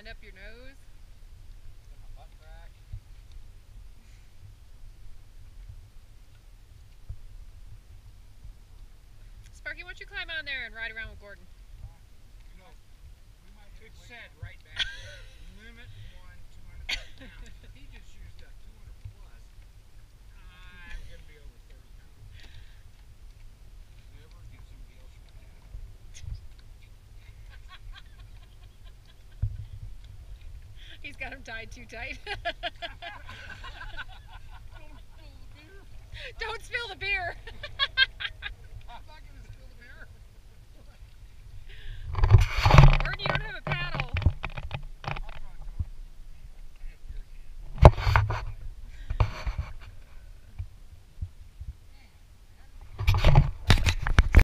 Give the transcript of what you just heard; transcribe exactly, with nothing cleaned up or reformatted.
hand up your nose. Got my butt crack. Sparky, why don't you climb on there and ride around with Gordon? You know, it said right back there, limit one, two hundred thirty pounds. He just used up two hundred plus. I'm going to be over thirty pounds. Never get somebody else your dad. He's got him tied too tight. Don't spill the beer. Don't spill the beer.